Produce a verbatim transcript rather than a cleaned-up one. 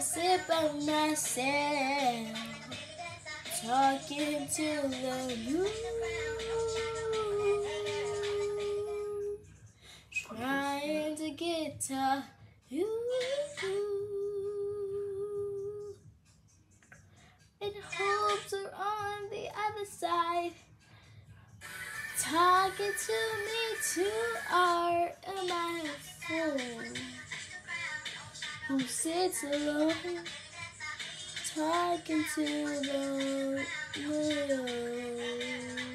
sit by myself, talking to the moon, trying to get to you. And hopes are on the other side, talking to me too. Are am I a fool who sits alone, talking to the moon?